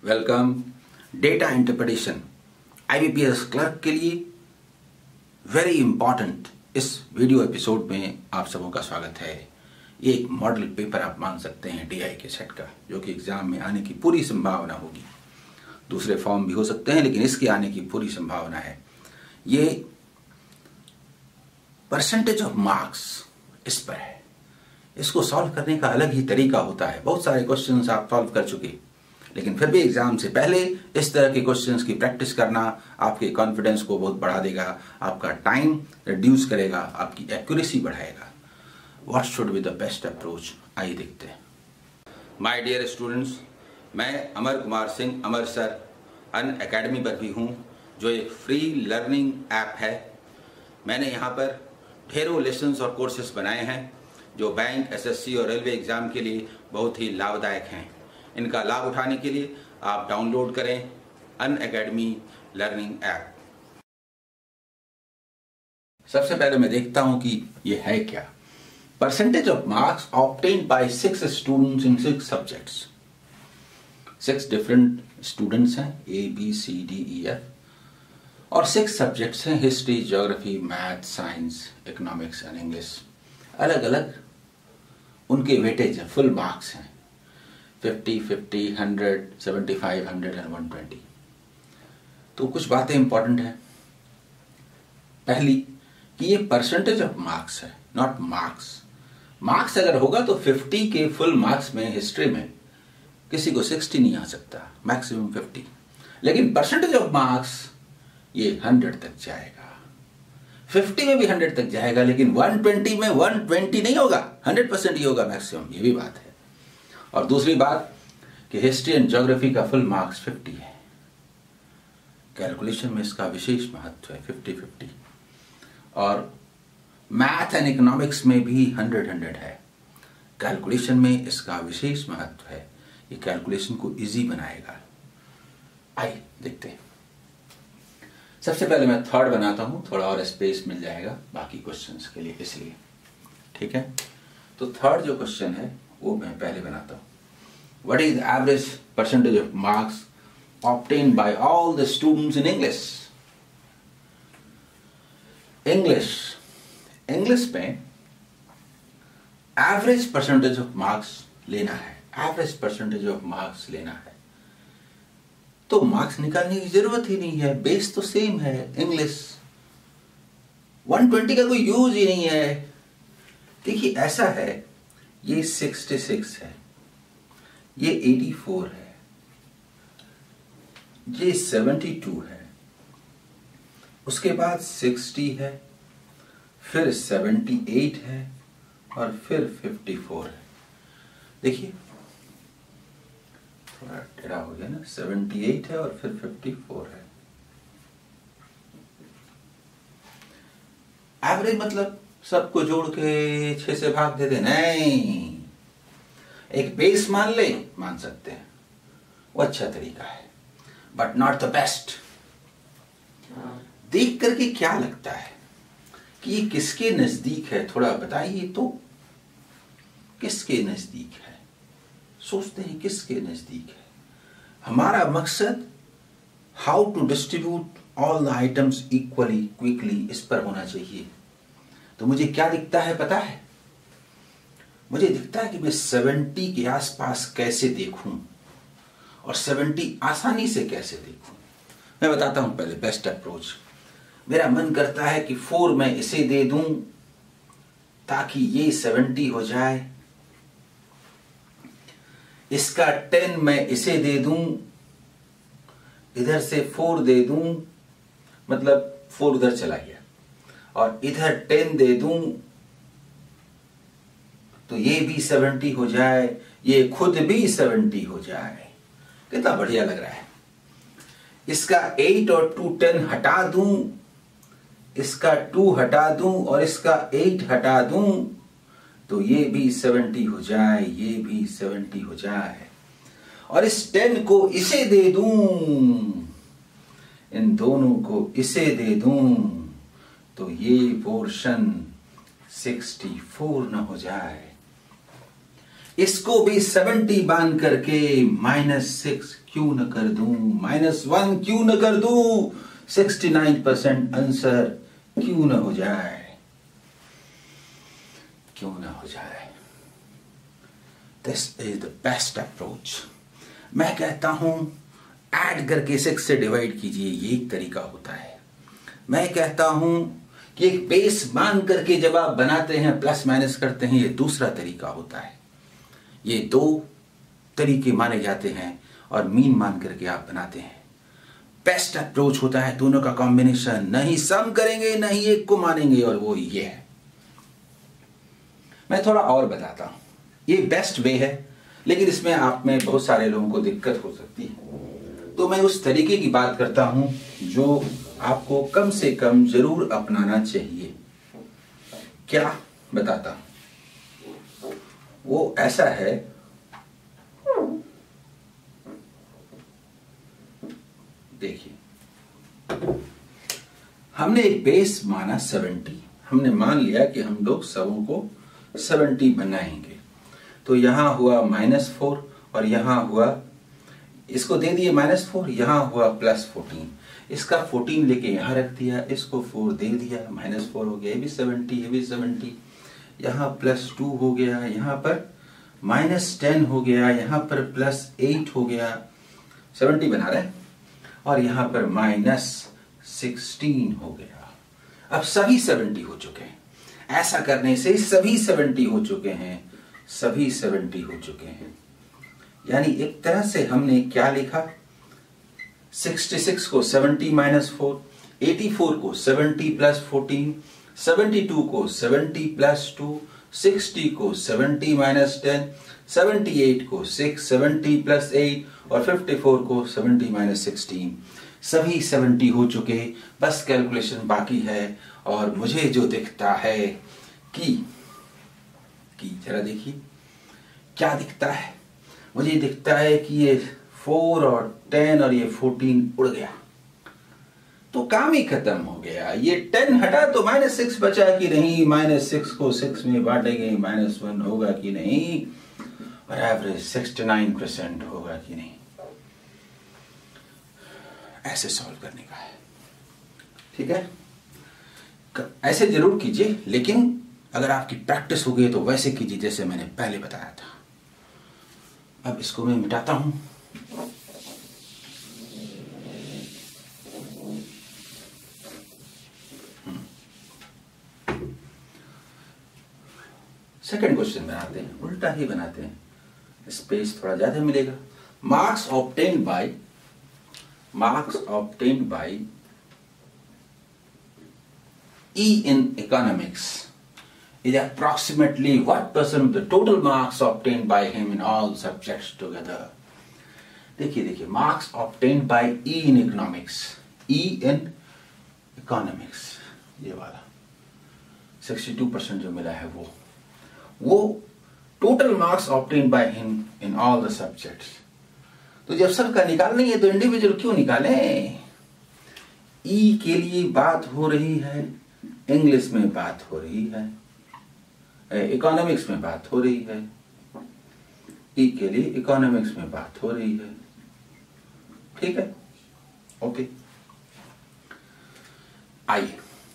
Welcome. Data interpretation IBPS clerk के लिए very important इस वीडियो एपिसोड में आप सबों का स्वागत है। ये एक मॉडल पेपर आप मान सकते हैं DI के सेट का, जो कि एग्जाम में आने की पूरी संभावना होगी। दूसरे फॉर्म भी हो सकते हैं, लेकिन इसके आने की पूरी संभावना है। ये परसेंटेज ऑफ मार्क्स इस पर है। इसको सॉल्व करने का अलग ही तरीका होता है। बहुत सारे क्वेश्चंस आप सॉल्व कर चुके, लेकिन फिर भी एग्जाम से पहले इस तरह के क्वेश्चंस की प्रैक्टिस करना आपके कॉन्फिडेंस को बहुत बढ़ा देगा, आपका टाइम रिड्यूस करेगा, आपकी एक्यूरेसी बढ़ाएगा। What should be the best approach, आइए देखते हैं। माय डियर स्टूडेंट्स, मैं अमर कुमार सिंह अमर सर अनअकैडमी पर भी हूँ, जो एक फ्री लर्निंग ऐप है। मैंने यहाँ पर ढेरों लेसन्स और कोर्सेज बनाए हैं जो बैंक, SSC और रेलवे एग्जाम के लिए बहुत ही लाभदायक हैं। इनका लाभ उठाने के लिए आप डाउनलोड करें अनअकैडमी लर्निंग ऐप। सबसे पहले मैं देखता हूं कि ये है क्या। Percentage of marks obtained by 6 students in 6 subjects. 6 different students हैं, A, B, C, D, E, F, और 6 सब्जेक्ट्स हैं, history, geography, math, science, economics and English. अलग अलग उनके वेटेज है, फुल मार्क्स हैं, 50, 50, 100, 75, 100 एंड 120। तो कुछ बातें इंपॉर्टेंट है। पहली कि ये परसेंटेज ऑफ मार्क्स है, नॉट मार्क्स। मार्क्स अगर होगा तो 50 के फुल मार्क्स में हिस्ट्री में किसी को 60 नहीं आ सकता, मैक्सिमम 50। लेकिन परसेंटेज ऑफ मार्क्स ये 100 तक जाएगा, 50 में भी 100 तक जाएगा, लेकिन 120 में 120 नहीं होगा, 100% ही होगा मैक्सिमम। ये भी बात है। और दूसरी बात कि हिस्ट्री एंड ज्योग्राफी का फुल मार्क्स 50 है। कैलकुलेशन में इसका विशेष महत्व है, 50-50। और मैथ एंड इकोनॉमिक्स में भी 100-100 है। कैलकुलेशन में इसका विशेष महत्व है। ये कैलकुलेशन को इजी बनाएगा। आइए देखते हैं। सबसे पहले मैं थर्ड बनाता हूं, थोड़ा और स्पेस मिल जाएगा बाकी क्वेश्चंस के लिए, इसलिए ठीक है। तो थर्ड जो क्वेश्चन है वो मैं पहले बनाता हूं। What is average percentage of marks obtained by all the students in English. English में एवरेज परसेंटेज ऑफ मार्क्स लेना है। एवरेज परसेंटेज ऑफ मार्क्स लेना है तो मार्क्स निकालने की जरूरत ही नहीं है, बेस तो सेम है। इंग्लिश 120 का कोई यूज ही नहीं है। देखिए ऐसा है, ये 66 है, ये 84 है, ये 72 है, उसके बाद 60 है, फिर 78 है और फिर 54 है। देखिए थोड़ा टेढ़ा हो गया ना, 78 है और फिर 54 है। एवरेज मतलब सबको जोड़ के 6 से भाग दे दे, नहीं। एक बेस मान ले, मान सकते हैं, वो अच्छा तरीका है, बट नॉट द बेस्ट। देख करके क्या लगता है कि ये किसके नजदीक है, थोड़ा बताइए तो। किसके नजदीक है, सोचते हैं किसके नजदीक है। हमारा मकसद how to distribute all the items equally quickly, इस पर होना चाहिए। तो मुझे क्या दिखता है पता है? मुझे दिखता है कि मैं 70 के आसपास कैसे देखूं और 70 आसानी से कैसे देखूं। मैं बताता हूं पहले बेस्ट अप्रोच। मेरा मन करता है कि 4 मैं इसे दे दूं ताकि ये 70 हो जाए, इसका 10 मैं इसे दे दूं, इधर से 4 दे दूं, मतलब 4 उधर चला गया, और इधर 10 दे दूं तो ये भी 70 हो जाए, ये खुद भी 70 हो जाए। कितना बढ़िया लग रहा है। इसका 8 और 2 10 हटा दूं, इसका 2 हटा दूं और इसका 8 हटा दूं तो ये भी 70 हो जाए, ये भी 70 हो जाए। और इस 10 को इसे दे दूं, इन दोनों को इसे दे दूं तो ये पोर्शन 64 न हो जाए। इसको भी 70 बांध करके -6 क्यों न कर दूं, -1 क्यों न कर दूं, 69% आंसर क्यों न हो जाए, क्यों न हो जाए। This is the best approach. मैं कहता हूं ऐड करके 6 से डिवाइड कीजिए, ये एक तरीका होता है। मैं कहता हूं कि एक बेस मान करके जब आप बनाते हैं, प्लस माइनस करते हैं, ये दूसरा तरीका होता है। ये 2 तरीके माने जाते हैं और मीन मान करके आप बनाते हैं। बेस्ट अप्रोच होता है दोनों का कॉम्बिनेशन, नहीं सम करेंगे नहीं एक को मानेंगे, और वो ये है। मैं थोड़ा और बताता हूं, ये बेस्ट वे है, लेकिन इसमें आप में बहुत सारे लोगों को दिक्कत हो सकती है, तो मैं उस तरीके की बात करता हूं जो आपको कम से कम जरूर अपनाना चाहिए। क्या बताता हूं, वो ऐसा है, देखिए हमने एक बेस माना 70, हमने मान लिया कि हम लोग सबों को 70 बनाएंगे, तो यहां हुआ -4 और यहां हुआ, इसको दे दिए -4, यहां हुआ +14, इसका 14 लेके यहां रख दिया, इसको 4 दे दिया, -4 हो गया, ये भी 70, ये भी 70, यहां +2 हो गया, यहां पर -10 हो गया, यहां पर +8 हो गया, 70 बना रहे हैं, और यहां पर -16 हो गया। अब सभी 70 हो चुके हैं। ऐसा करने से सभी 70 हो चुके हैं, सभी 70 हो चुके हैं। यानी एक तरह से हमने क्या लिखा, 66 को 70 -4, 84 को 70 + 14, 72 को 70 + 2, 60 को 70 - 10, 78 को 6, 70 + 8 और 54 को 70 - 16। सभी 70 हो चुके, बस कैलकुलेशन बाकी है। और मुझे जो दिखता है कि जरा देखिए क्या दिखता है, मुझे दिखता है कि ये 4 और 10 और ये 14 उड़ गया, तो काम ही खत्म हो गया। ये 10 हटा तो -6 बचा कि नहीं, -6 को 6 में बांटेंगे, -1 होगा कि नहीं, और एवरेज 69% होगा कि नहीं। ऐसे सॉल्व करने का है, ठीक है। ऐसे जरूर कीजिए, लेकिन अगर आपकी प्रैक्टिस हो गई तो वैसे कीजिए जैसे मैंने पहले बताया था। अब इसको मैं मिटाता हूं। सेकंड क्वेश्चन बनाते हैं, उल्टा ही बनाते हैं, स्पेस थोड़ा ज्यादा मिलेगा। Marks obtained by E in economics is approximately what % of the total marks obtained by him in all subjects together? देखिए marks obtained by E in economics, E in economics, ये वाला 62% जो मिला है वो total marks obtained by him in all the subjects. तो जब सबका निकालना है तो इंडिविजुअल क्यों निकालें? E के लिए बात हो रही है, इंग्लिश में बात हो रही है, इकोनॉमिक्स में बात हो रही है, ई के लिए इकोनॉमिक्स में बात हो रही है, ठीक है, ओके। आइए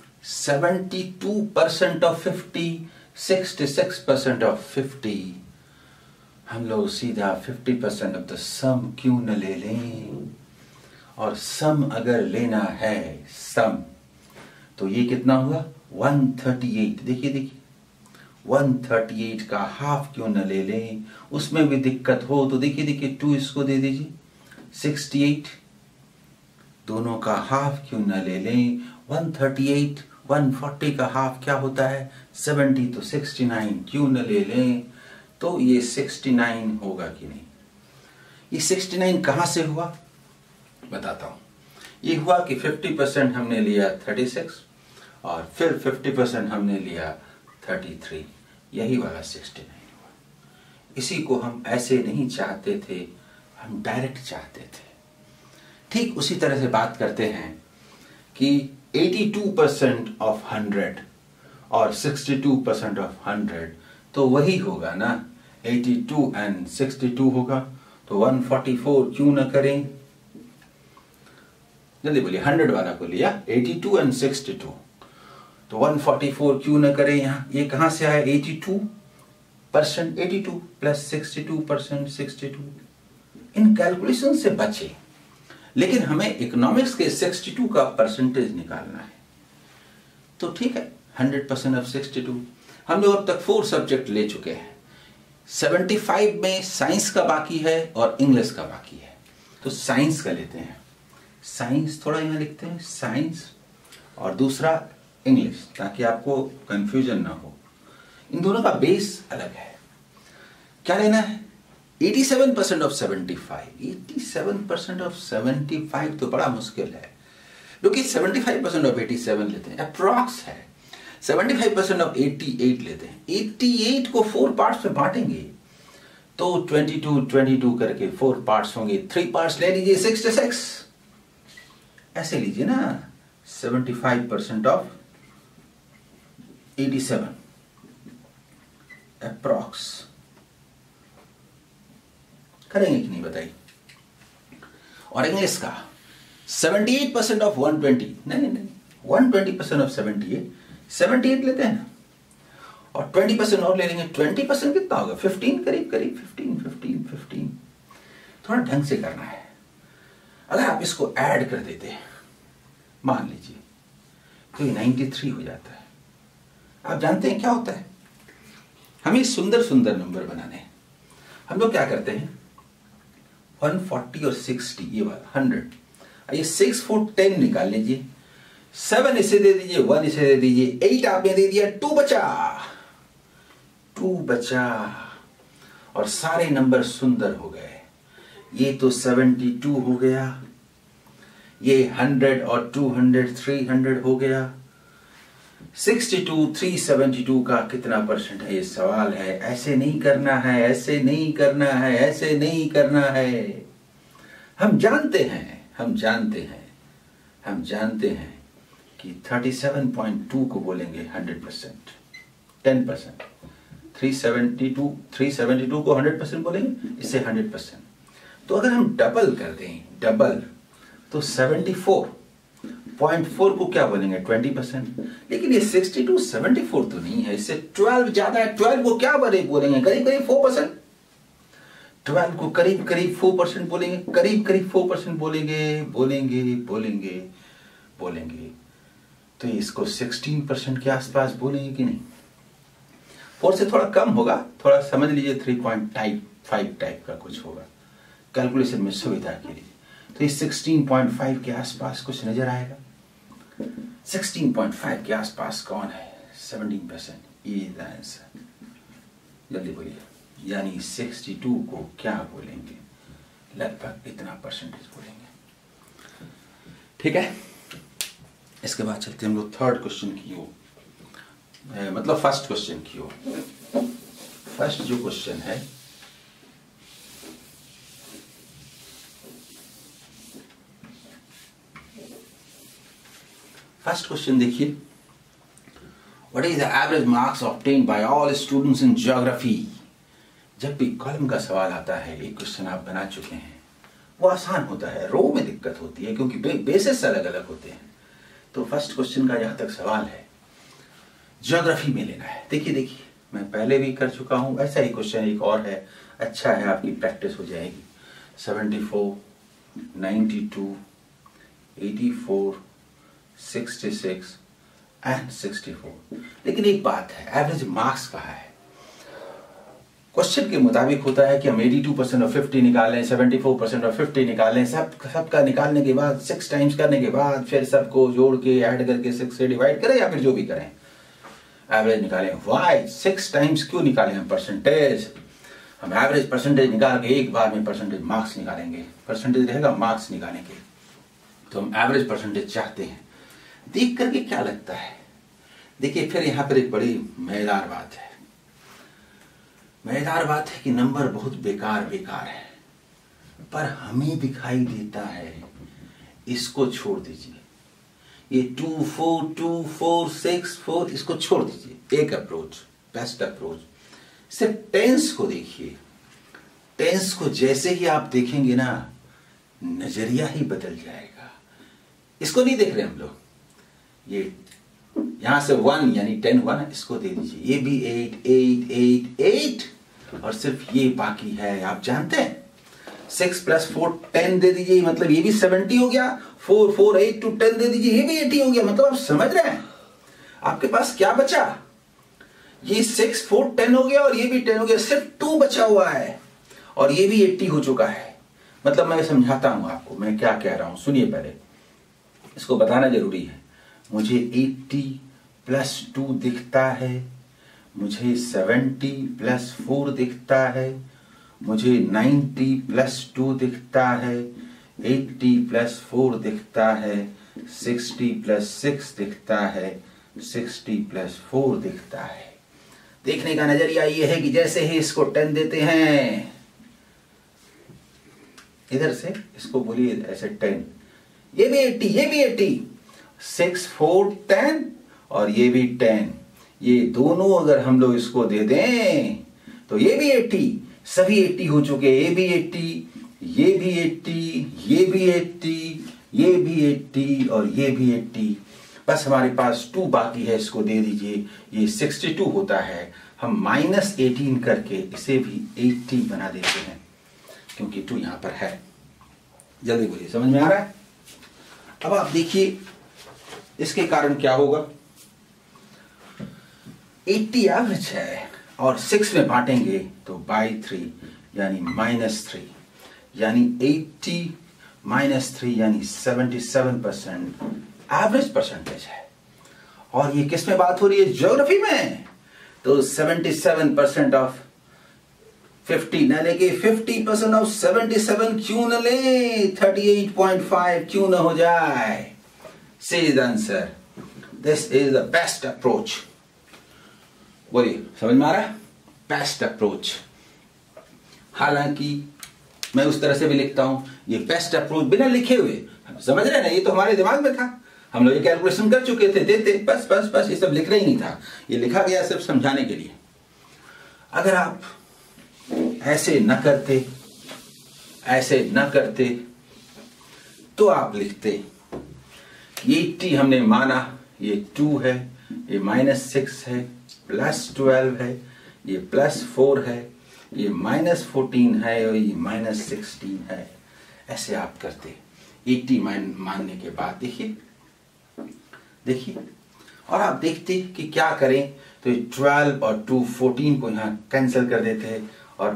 72% ऑफ 50, 66% ऑफ 50, हम लोग सीधा 50% ऑफ द सम क्यों न ले लें? और सम अगर लेना है सम, तो ये कितना हुआ 138। देखिए 138 का हाफ क्यों न ले लें? उसमें भी दिक्कत हो तो देखिए 2 इसको दे दीजिए, 68, दोनों का हाफ क्यों न ले लें? 138 140 का हाफ क्या होता है 70, तो 69 क्यों न ले लें? तो ये 69 होगा कि नहीं? ये 69 कहां से हुआ बताता हूं। ये हुआ कि 50% हमने लिया 36 और फिर 50% हमने लिया 33, यही वाला 69 हुआ। इसी को हम ऐसे नहीं चाहते थे, हम डायरेक्ट चाहते थे। ठीक उसी तरह से बात करते हैं कि 82% ऑफ 100 और 62% ऑफ 100, तो वही होगा ना 82 and 62 होगा, तो 144 क्यों ना करें? जल्दी बोलिए, 100 वाला को लिया, 82 and 62, तो 144 क्यों ना करें? यहाँ ये कहाँ से आया? 82%, 82 प्लस 62%, 62। इन कैलकुलेशन से बचे, लेकिन हमें इकोनॉमिक्स के 62 का परसेंटेज निकालना है। तो ठीक है, 100% ऑफ 62। हम लोग अब तक 4 सब्जेक्ट ले चुके हैं। 75 में साइंस का बाकी है और इंग्लिश का बाकी है, तो साइंस का लेते हैं। साइंस थोड़ा यहाँ लिखते हैं, साइंस, और दूसरा इंग्लिश, ताकि आपको कंफ्यूजन ना हो। इन दोनों का बेस अलग है। क्या लेना है? 87% ऑफ 75। 87% ऑफ 75 तो बड़ा मुश्किल है, क्योंकि 75% ऑफ 87 लेते हैं, अप्रॉक्स है। 75% ऑफ 88 लेते हैं। 88 को 4 पार्ट्स में बांटेंगे, तो 22 करके 4 पार्ट्स होंगे। 3 पार्ट्स ले लीजिए, 66। ऐसे लीजिए ना, 75% ऑफ 87 अप्रॉक्स। करेंगे कि नहीं बताइए? और इंग्लिश का 78% ऑफ 120, नहीं 120% ऑफ 78 लेते हैं, और 20% और ले लेंगे। 20% कितना होगा? 15, करीब 15। थोड़ा ढंग से करना है। अगर आप इसको ऐड कर देते हैं, मान लीजिए, तो ये 93 हो जाता है। आप जानते हैं क्या होता है? हमें सुंदर सुंदर नंबर बनाने हैं। हम लोग क्या करते हैं, 140 और 60, ये वाला 100, ये 6, 4, 10 निकाल लीजिए। 7 इसे दे दीजिए, 1 इसे दे दीजिए, 8 आपने दे दिया, 2 बचा, और सारे नंबर सुंदर हो गए। ये तो 72 हो गया, ये 100 और 200, 300 हो गया। 62, 372 का कितना परसेंट है? ये सवाल है। ऐसे नहीं करना है, ऐसे नहीं करना है, ऐसे नहीं करना है। हम जानते हैं कि 37.2 को बोलेंगे 100%, 10%। 372 को 100% बोलेंगे, इससे 100%। तो अगर हम डबल कर दें, तो 74.4 को क्या बोलेंगे? 20%। लेकिन ये 62, 74 तो नहीं है, इससे 12 ज्यादा है। 12 को क्या बोलेंगे? करीब 4%। 12 को करीब 4% बोलेंगे, करीब 4% बोलेंगे। तो इसको 16% के आसपास बोलेंगे कि नहीं? 4 से थोड़ा कम होगा, थोड़ा समझ लीजिए 3.5 टाइप का कुछ होगा, कैलकुलेशन में सुविधा के लिए। तो ये 16.5 के आसपास कुछ नजर आएगा। 16.5 के आसपास कौन है? 17%। ये आंसर, जल्दी बोलिए। यानी 62 को क्या बोलेंगे? लगभग इतना परसेंटेज बोलेंगे। ठीक है, इसके बाद चलते हम लोग थर्ड क्वेश्चन की ओर, मतलब फर्स्ट क्वेश्चन की ओर। फर्स्ट जो क्वेश्चन है, फर्स्ट क्वेश्चन देखिए, what is the average marks obtained by all students in geography. जब भी कॉलम का सवाल आता है, एक क्वेश्चन आप बना चुके हैं, वो आसान होता है। रो में दिक्कत होती है, क्योंकि बेसिस अलग अलग होते हैं। तो फर्स्ट क्वेश्चन का जहां तक सवाल है, ज्योग्राफी में लेना है। देखिए, मैं पहले भी कर चुका हूं, ऐसा ही क्वेश्चन एक और है, अच्छा है, आपकी प्रैक्टिस हो जाएगी। 74, 92, 84, 66 एंड 64। लेकिन एक बात है, एवरेज मार्क्स कहा है। क्वेश्चन के मुताबिक होता है कि हम 82% ऑफ 50 निकालें, 74% ऑफ 50 निकालें। सबका निकालने के बाद 6 टाइम्स करने के बाद फिर सबको जोड़ के ऐड करके 6 से डिवाइड करें, या फिर जो भी करें, एवरेज निकालें। वाई 6 टाइम्स क्यों निकालें हम? परसेंटेज, हम एवरेज परसेंटेज निकाल के एक बार में परसेंटेज मार्क्स निकालेंगे। परसेंटेज रहेगा, मार्क्स निकालेंगे, तो हम एवरेज परसेंटेज चाहते हैं। देख करके क्या लगता है? देखिए, फिर यहां पर एक बड़ी मजेदार बात है। मजेदार बात है कि नंबर बहुत बेकार है, पर हमें दिखाई देता है। इसको छोड़ दीजिए, ये 2, 4, 2, 4, 6, 4, इसको छोड़ दीजिए। एक अप्रोच, बेस्ट अप्रोच, सिर्फ टेंस को देखिए, टेंस को जैसे ही आप देखेंगे ना, नजरिया ही बदल जाएगा। इसको नहीं देख रहे हम लोग, ये यहां से 1 यानी 10 हुआ ना, इसको दे दीजिए, ये भी 8 8 8 8 और सिर्फ ये बाकी है। आप जानते हैं 6 + 4 10 दे दीजिए, मतलब ये भी 70 हो गया। 4 4 8 to 10 दे दीजिए, ये भी 80 हो गया। मतलब आप समझ रहे हैं आपके पास क्या बचा? ये 6 4 10 हो गया और ये भी 10 हो गया, सिर्फ 2 बचा हुआ है और ये भी 80 हो चुका है। मतलब मैं समझाता हूं आपको मैं क्या कह रहा हूं, सुनिए। पहले इसको बताना जरूरी है। मुझे 80 + 2 दिखता है, मुझे 70 + 4 दिखता है, मुझे 90 + 2 दिखता है, 80 + 4 दिखता है, 60 + 6 दिखता है, 60 + 4 दिखता है। देखने का नजरिया ये है कि जैसे ही इसको 10 देते हैं, इधर से इसको बोलिए ऐसे 10, ये भी 80, ये भी 80, 6 4 10 और ये भी 10, ये दोनों अगर हम लोग इसको दे दें तो ये भी 80, सभी 80 हो चुके। ये भी 80, ये भी 80, ये भी 80, ये भी 80 और ये भी 80। बस हमारे पास 2 बाकी है, इसको दे दीजिए। ये 62 होता है। हम -18 करके इसे भी 80 बना देते हैं क्योंकि 2 यहां पर है। जल्दी बोलिए, समझ में आ रहा है? अब आप देखिए इसके कारण क्या होगा। 80 एवरेज है और 6 में बांटेंगे तो बाई 3 यानी -3, यानी 80 - 3 यानी 77% एवरेज परसेंटेज है। और ये किस में बात हो रही है? ज्योग्राफी में। तो 77% ऑफ 50 न लेके 50% ऑफ 77 क्यों न ले, 38.5 क्यों न हो जाए? C is the answer. This is the best approach. बोलिए, समझ में आ रहा है? Best approach. हालांकि मैं उस तरह से भी लिखता हूं, ये बेस्ट अप्रोच बिना लिखे हुए, समझ रहे हैं ना, ये तो हमारे दिमाग में था, हम लोग ये कैलकुलेशन कर चुके थे, देते बस बस बस, ये सब लिख रहा ही नहीं था, ये लिखा गया सिर्फ समझाने के लिए। अगर आप ऐसे न करते, ऐसे न करते तो आप लिखते, ये 80 हमने माना, ये 2 है, ये -6 है, +12 है, ये +4 है, ये -14 है और ये -16 है। ऐसे आप करते 80 मानने के बाद। देखिए देखिए, और आप देखते कि क्या करें, तो ये 12 और 2 14 को यहां कैंसिल कर देते हैं और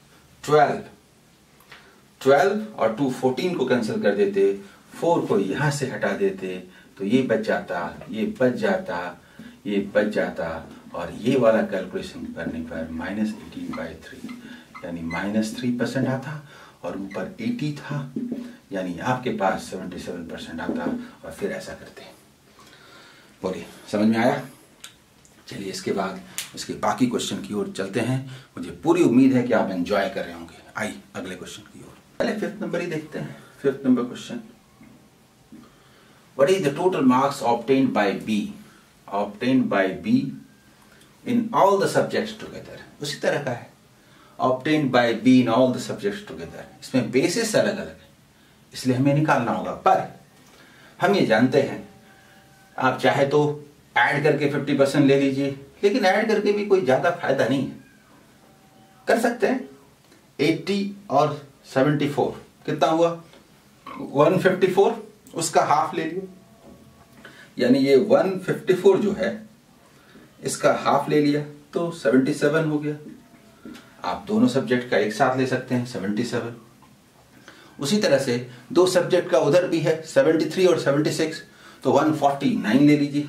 12 और 2 14 को कैंसिल कर देते, 4 को यहां से हटा देते तो ये बच जाता, ये बच जाता, ये बच जाता और ये वाला कैलकुलेशन करने पर -18/3 यानी -3% आता और ऊपर 80 था, यानी आपके पास 77% आता। और फिर ऐसा करते हैं। बोलिए, समझ में आया? चलिए इसके बाद इसके बाकी क्वेश्चन की ओर चलते हैं। मुझे पूरी उम्मीद है कि आप एंजॉय कर रहे होंगे। आइए अगले क्वेश्चन की ओर। पहले 5th नंबर ही देखते हैं। 5th number question, what is the total marks obtained by B, obtained by B in all the subjects together. उसी तरह का है, obtained by B in all the subjects together. इसमें बेसिस अलग अलग है, इसलिए हमें निकालना होगा। पर हम ये जानते हैं, आप चाहे तो ऐड करके 50% ले लीजिए, लेकिन ऐड करके भी कोई ज्यादा फायदा नहीं है। कर सकते हैं 80 और 74 कितना हुआ? 154, उसका हाफ ले लिया, यानी ये 154 जो है इसका हाफ ले लिया तो 77 हो गया। आप दोनों सब्जेक्ट का एक साथ ले सकते हैं 77। उसी तरह से 2 सब्जेक्ट का उधर भी है 73 और 76, तो 149 ले लीजिए,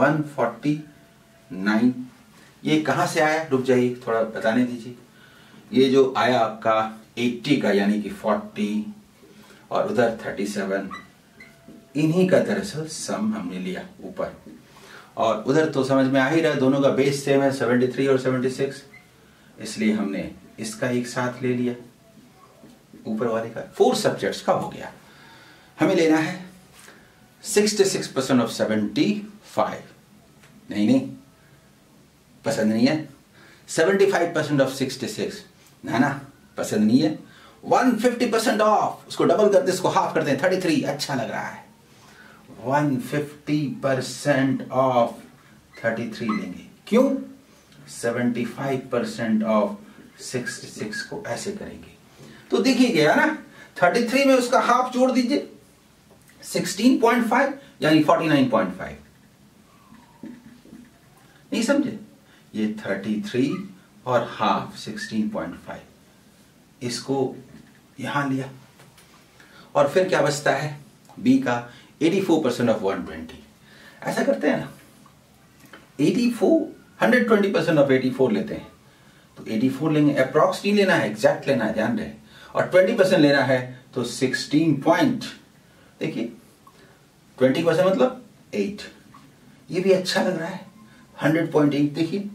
149। ये कहां से आया? रुक जाइए, थोड़ा बताने दीजिए। ये जो आया आपका 80 का यानी कि 40 और उधर 37, इन्हीं का दरअसल सम हमने लिया ऊपर। और उधर तो समझ में आ ही रहा है, दोनों का बेस सेम है 73 और 76, इसलिए हमने इसका एक साथ ले लिया ऊपर वाले का। 4 सब्जेक्ट्स का हो गया। हमें लेना है 66% ऑफ 75। नहीं, पसंद नहीं है, 75% ऑफ 66 ना पसंद नहीं है। 150% ऑफ, उसको डबल करते इसको हाफ करते हैं 33, अच्छा लग रहा है। 150% ऑफ 33 लेंगे, क्यों? 75% ऑफ 66 को ऐसे करेंगे तो देखिए गया ना, 33 में उसका हाफ जोड़ दीजिए 16.5 यानी 49.5। नहीं समझे? ये 33 और हाफ 16.5 इसको यहां लिया और फिर क्या बचता है? बी का 84% ऑफ 120। ऐसा करते हैं ना, 120% ऑफ 84 लेते हैं तो 84 लेंगे, अप्रॉक्स नहीं लेना है, एग्जैक्ट लेना है, ध्यान रहे। और 20% लेना है तो 16 पॉइंट, देखिए 20% मतलब 8, ये भी अच्छा लग रहा है। 100.8 देखिए,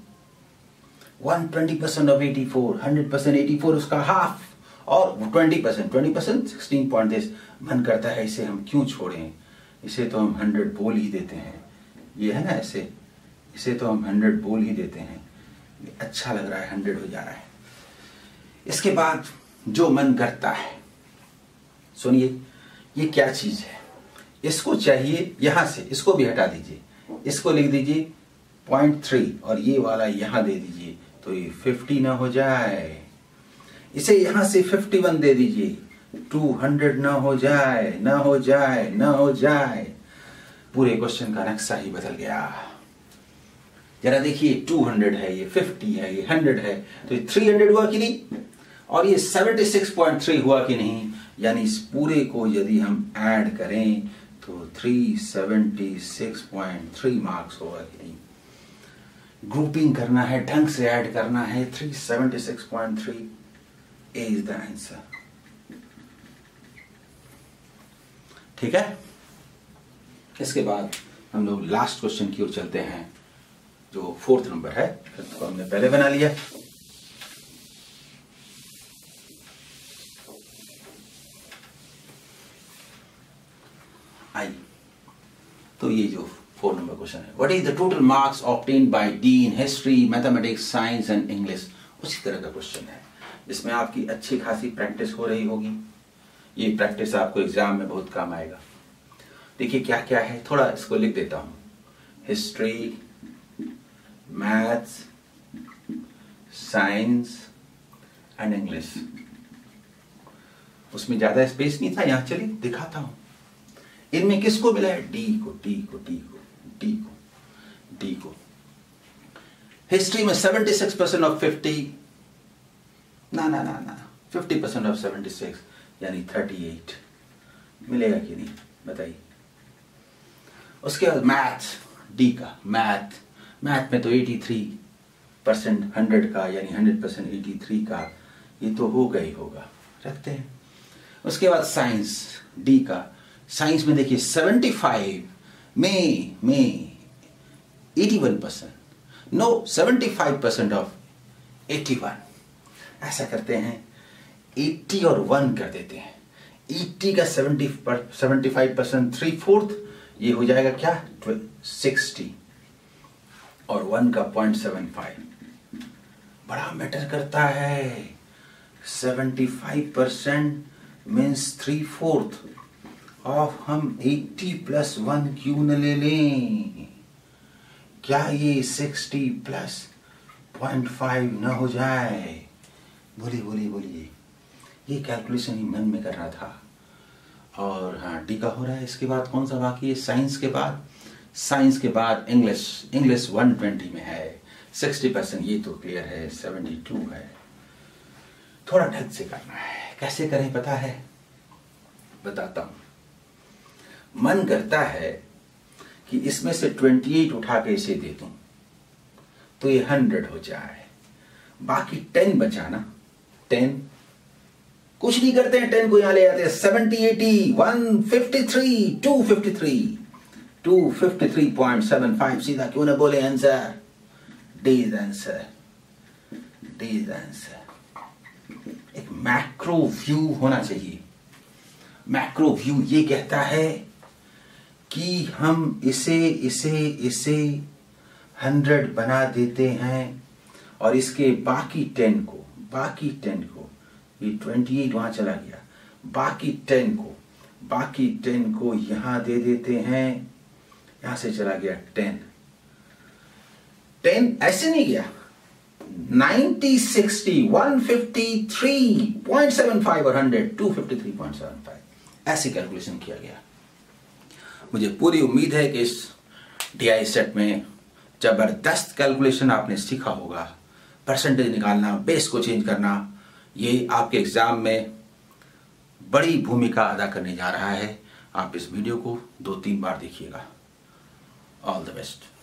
120% ऑफ 84, 100% 84 उसका हाफ और 20% 16 पॉइंट। मन करता है इसे हम क्यों छोड़ें, इसे तो हम 100 बोल ही देते हैं। ये है ना, इसे तो हम 100 बोल ही देते हैं, ये अच्छा लग रहा है, 100 हो जा रहा है। इसके बाद जो मन करता है, सुनिए ये क्या चीज है, इसको चाहिए यहां से, इसको भी हटा दीजिए, इसको लिख दीजिए 0.3 और ये वाला यहां दे दीजिए तो ये 50 ना हो जाए। इसे यहां से 51 दे दीजिए, 200 ना हो जाए, ना हो जाए, ना हो जाए। पूरे क्वेश्चन का नक्शा ही बदल गया। जरा देखिए 200 है, ये 50 है, ये 100 है, तो ये 300 हुआ कि नहीं, और ये 76.3 हुआ कि नहीं। यानी इस पूरे को यदि हम ऐड करें तो 376.3 मार्क्स होगा कि नहीं। ग्रुपिंग करना है, ढंग से ऐड करना है, 376.3 इज द आंसर। ठीक है, इसके बाद हम लोग लास्ट क्वेश्चन की ओर चलते हैं जो 4th नंबर है, तो हमने पहले बना लिया। आई तो ये जो 4 नंबर क्वेश्चन है, what is the total marks obtained by D in history, mathematics, science and English. उसी तरह का क्वेश्चन है जिसमें आपकी अच्छी खासी प्रैक्टिस हो रही होगी। ये प्रैक्टिस आपको एग्जाम में बहुत काम आएगा। देखिए क्या क्या है, थोड़ा इसको लिख देता हूं। History, maths, science and English. उसमें ज्यादा स्पेस नहीं था, यहां चलिए दिखाता हूं। इनमें किसको मिला है? डी को, डी को, डी को, डी को, डी को। हिस्ट्री में 76% ऑफ 50, ना 50% ऑफ 76 यानी 38 मिलेगा कि नहीं बताइए। उसके बाद मैथ, डी का, मैथ में तो 83% 100 का यानी 100% 83 का, ये तो होगा ही होगा, रखते हैं। उसके बाद साइंस, डी का, साइंस में देखिए 75 में 81%, नो 75% ऑफ 81। ऐसा करते हैं 80 और 1 कर देते हैं। 80 का 75% 3/4, ये हो जाएगा क्या 60, और 1 का 0.75 बड़ा मैटर करता है। 75% मीन्स 3/4 ऑफ हम 80 + 1 क्यों न ले लें? क्या ये 60 + 0.5 न हो जाए? बोलिए। ये कैलकुलेशन ही मन में कर रहा था। और हाँ, डी का हो रहा है। इसके बाद कौन सा बाकी है? साइंस के बाद इंग्लिश 120 में है, 60% ये तो क्लियर है, 72 है। थोड़ा ढंग से करना है। कैसे करें पता है? बताता हूं। मन करता है कि इसमें से 28 उठा के इसे दे दूं तो ये 100 हो जाए, बाकी 10 बचाना। 10 कुछ नहीं करते हैं, 10 को यहां ले आते हैं। 70, 80, 153, 253.75 सीधा क्यों ना बोले आंसर। D is answer. एक मैक्रो व्यू होना चाहिए। मैक्रो व्यू ये कहता है कि हम इसे 100 बना देते हैं और इसके बाकी 10 को ये 28 वहां चला गया, बाकी 10 को यहां दे देते हैं, यहां से चला गया 10 ऐसे नहीं गया, 90, 60, 153.75 और 100 253.75 ऐसे कैलकुलेशन किया गया। मुझे पूरी उम्मीद है कि इस DI सेट में जबरदस्त कैलकुलेशन आपने सीखा होगा। परसेंटेज निकालना, बेस को चेंज करना, ये आपके एग्जाम में बड़ी भूमिका अदा करने जा रहा है। आप इस वीडियो को 2-3 बार देखिएगा। All the best.